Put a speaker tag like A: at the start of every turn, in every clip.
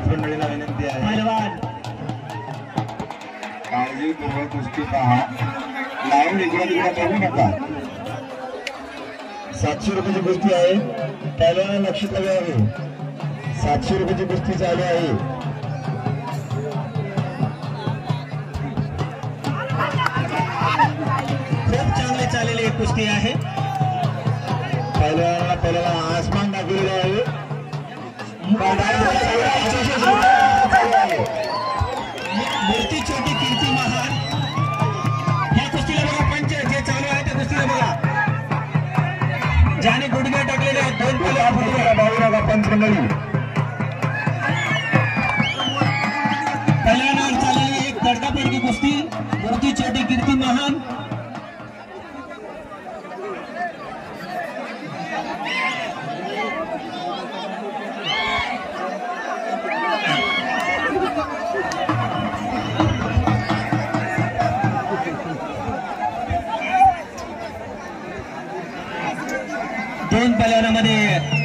A: मंडळीला विनंती आहे,
B: पहिलवान
A: काळजीपूर्वक कुस्ती पहा, लावून इकडे तिकडे बघू नका. 700 रुपयाची कुस्ती आहे, पहिल्यांदा लक्ष द्यावे. 700 रुपयाची कुस्ती चालू आहे.
B: खूप चांगली चाललेली एक कुस्ती आहे.
A: पहिल्याला आसमान दाखवलेलं आहे.
B: मूर्ती छोटी कीर्ती महान. ह्या कुस्तीला बघा, पंच जे चालू आहे त्या कुस्तीला बघा, ज्याने गुडघे टाकलेले आहेत. 2
A: पंच मंडळी
B: पहिल्यावर चाललेली एक तडकाफडकी कुस्ती, मूर्ती छोटी कीर्ती महान. दोन पहिलवानामध्ये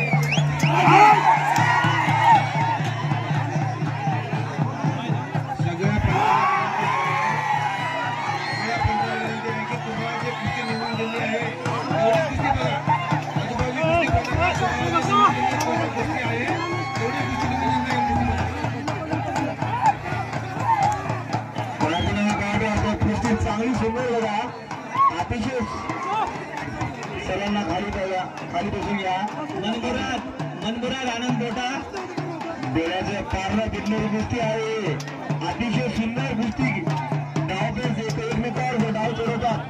A: चांगली सुंदर बघा, अतिशय सर्वांना खाली बसून घ्या.
B: मनमुराद आनंद बोटा
A: डोळ्याचं पारणं टिकणारी कुस्ती आहे. अतिशय सुंदर कुस्ती. डावपेच एकमेकावर डाव चढवतात.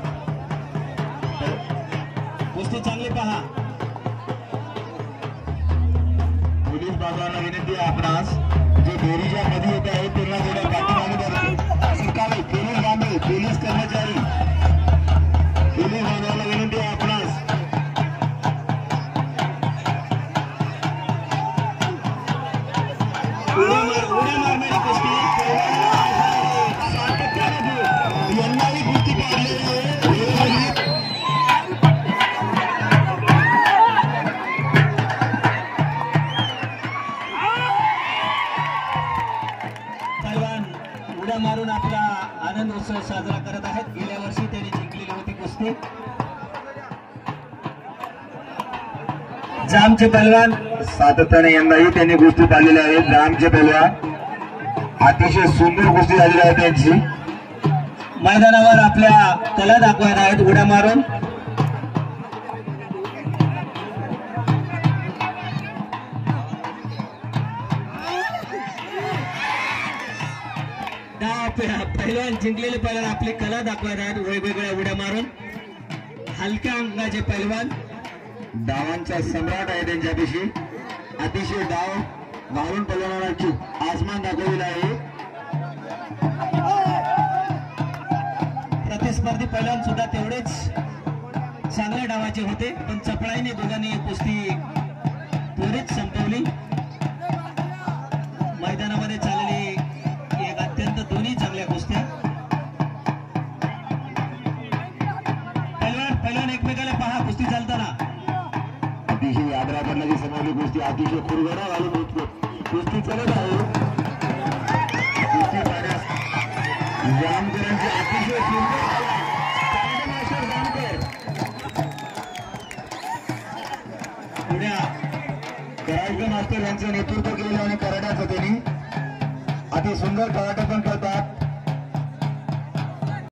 B: कुस्ती चांगली पहा.
A: पोलीस बाजाराला विनंती आहे आपणास, जे बेरीच्या मध्ये येत आहे त्यांना थोड्या पाठीमागे सरकारी पोलीस कर्मचारी, पोलीस बाजाराला विनंती आहे आपणास.
B: उड्या मारणारी कुस्ती.
A: यंदाही कुस्ती काढलेली आहे.
B: पहिलवान उड्या मारून आपला आनंद उत्सव साजरा करत आहेत. गेल्या वर्षी त्यांनी जिंकलेली होती कुस्ती. जामचे पहिलवान
A: सातत्याने यंदाही त्यांनी कुस्ती पाहिलेली आहे. जामचे पहिलवान अतिशय सुंदर कुस्ती झालेली आहे त्यांची.
B: मैदानावर आपल्या कला दाखवत आहेत उड्या मारून. पहिलवान जिंकलेले पहिलवान आपली कला दाखवत आहेत वेगवेगळ्या उड्या मारून. हलक्या अंगाचे पहिलवान,
A: डावांचा सम्राट आहे त्यांच्यापाशी. अतिशय डाव घालून पहिलवानाची आसमान दाखवलेला आहे.
B: प्रतिस्पर्धी पहिलवान सुद्धा तेवढेच चांगल्या डावाचे होते, पण चपळाईने दोघांनी कुस्ती त्वरित संपवली. मैदानामध्ये चाललेली एक अत्यंत दोन्ही चांगल्या कुस्त्या. पहिलवान एकमेकाला पहा कुस्ती चालताना.
A: अतिशय आदरापणाची समोरली कुस्ती अतिशय खुरगडा घालून कुस्ती चालत आहे. कुस्ती पाहण्यास जामकरांची अतिशय सुंदर जामकर
B: उड्या
A: कराटे मास्टर यांचं नेतृत्व केलेलं आणि कराट्याचं त्यांनी अति सुंदर कराटे पण करतात.